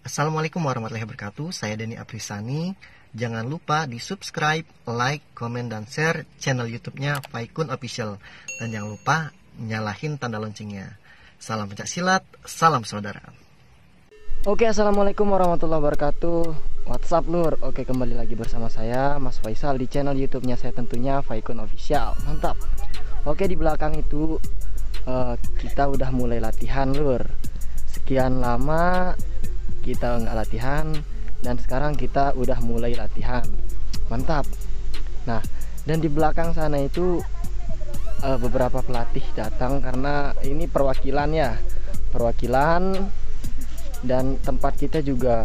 Assalamualaikum warahmatullahi wabarakatuh. Saya Denny Aprisani. Jangan lupa di subscribe, like, komen, dan share channel YouTube-nya Faikun Official. Dan jangan lupa nyalahin tanda loncengnya. Salam pencak silat, salam saudara. Oke, assalamualaikum warahmatullahi wabarakatuh. What's up lur? Oke, kembali lagi bersama saya Mas Faisal di channel YouTube-nya saya tentunya Faikun Official. Mantap. Oke, di belakang itu kita udah mulai latihan lur. Sekian lama kita nggak latihan dan sekarang kita udah mulai latihan. Mantap. Nah, dan di belakang sana itu beberapa pelatih datang karena ini perwakilan ya, perwakilan, dan tempat kita juga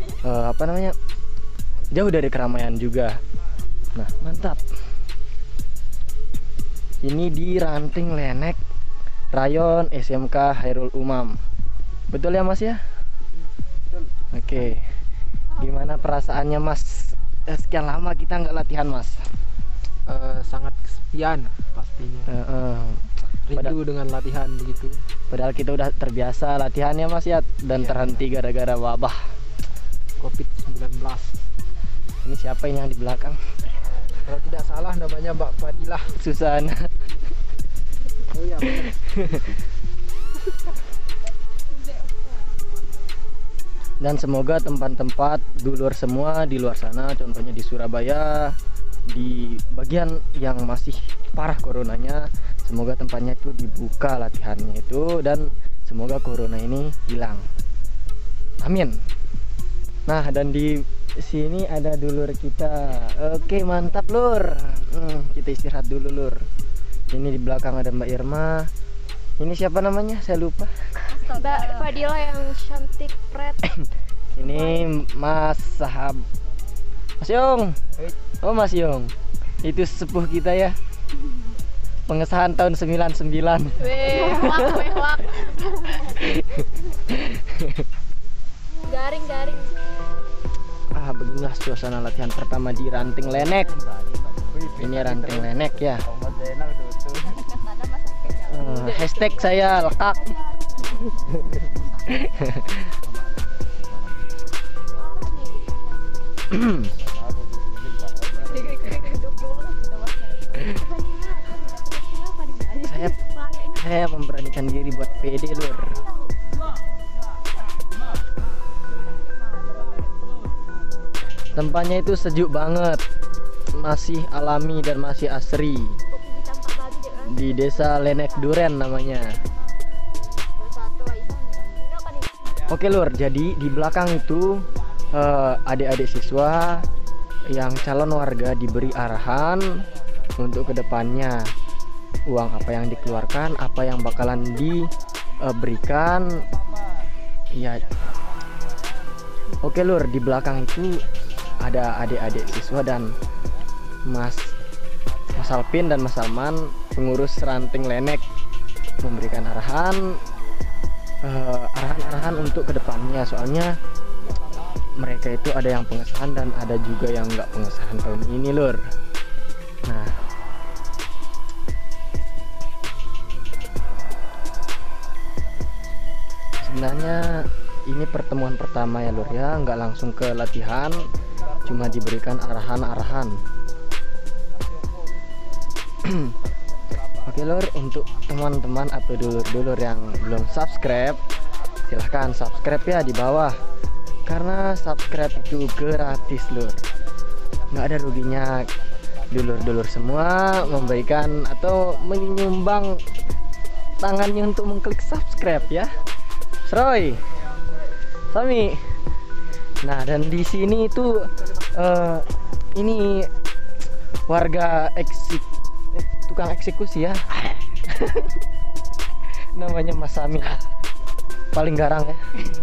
jauh dari keramaian juga. Nah, mantap. Ini di Ranting Lenek, Rayon SMK Hairul Umam. Betul ya Mas ya? Oke. Gimana perasaannya Mas? Sekian lama kita nggak latihan Mas. Sangat kesepian pastinya. Rindu dengan latihan begitu. Padahal kita udah terbiasa latihannya Mas ya, dan terhenti gara-gara wabah COVID-19. Ini siapa ini yang di belakang? Kalau tidak salah namanya Mbak Fadilah. Susana. Oh iya benar. Dan semoga tempat-tempat dulur semua di luar sana, contohnya di Surabaya, di bagian yang masih parah coronanya, semoga tempatnya itu dibuka latihannya itu, dan semoga corona ini hilang. Amin. Nah, dan di sini ada dulur kita. Oke, mantap lur. Kita istirahat dulu lur. Ini di belakang ada Mbak Irma. Ini siapa namanya? Saya lupa. Mbak Fadila yang cantik pret. Ini Mas Sahab. Mas Yong. Oh Mas Yong. Itu sepuh kita ya. Pengesahan tahun 99. Wak. Garing. Beginilah suasana latihan pertama di Ranting Lenek. Ini Ranting Lenek ya. Hashtag saya lekak. saya memberanikan diri buat pede lur. Tempatnya itu sejuk banget, masih alami dan masih asri. Di desa Lenek Duren namanya. Oke lur, jadi di belakang itu adik-adik siswa yang calon warga diberi arahan untuk kedepannya, uang apa yang dikeluarkan, apa yang bakalan diberikan ya. Oke lur, di belakang itu ada adik-adik siswa dan Mas Alpin dan Mas Salman, pengurus Ranting Lenek, memberikan arahan untuk kedepannya. Soalnya mereka itu ada yang pengesahan dan ada juga yang nggak pengesahan tahun ini lur. Nah, sebenarnya ini pertemuan pertama ya lur ya, nggak langsung ke latihan, cuma diberikan arahan-arahan. Oke lur, untuk teman-teman atau dulur-dulur yang belum subscribe, silahkan subscribe ya di bawah, karena subscribe itu gratis lur, nggak ada ruginya. Dulur-dulur semua memberikan atau menyumbang tangannya untuk mengklik subscribe ya. Sroy, Sami. Nah, dan di sini itu ini warga tukang eksekusi ya. Namanya Mas Sami, paling garang ya.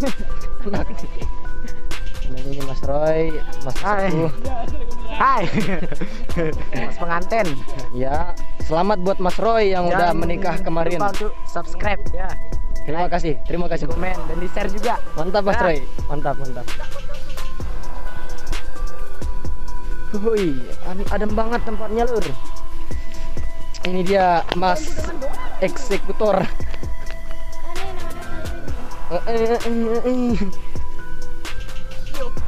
Dan ini Mas Roy, Mas Sepuh. Hai. Mas pengantin. Ya, selamat buat Mas Roy yang udah menikah kemarin. Lupa untuk subscribe ya. Terima kasih Komen dan di share juga. Mantap Mas Roy, mantap. Wih, adem banget tempatnya lur. Ini dia Mas eksekutor.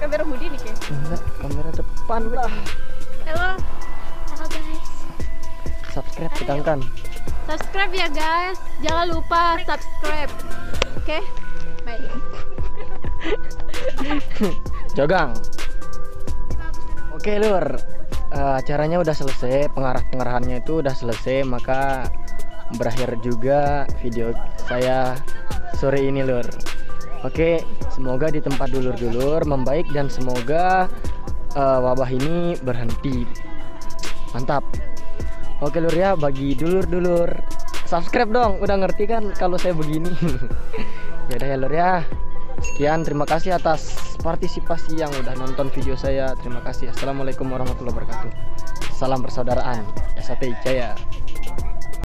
kamera Budi nih kayak. Enggak, kamera depan lah. Halo. Halo guys. Subscribe tekankan. Subscribe ya guys. Jangan lupa subscribe. Oke? Baik. Jogang. Oke lur, acaranya udah selesai, pengarahannya itu udah selesai, maka berakhir juga video saya sore ini lur. Oke, semoga di tempat dulur-dulur membaik dan semoga wabah ini berhenti. Mantap. Oke lur ya, bagi dulur-dulur subscribe dong, udah ngerti kan kalau saya begini. Yaudah ya lur ya. Sekian, terima kasih atas partisipasi yang udah nonton video saya. Terima kasih. Assalamualaikum warahmatullahi wabarakatuh. Salam persaudaraan. SAT Jaya.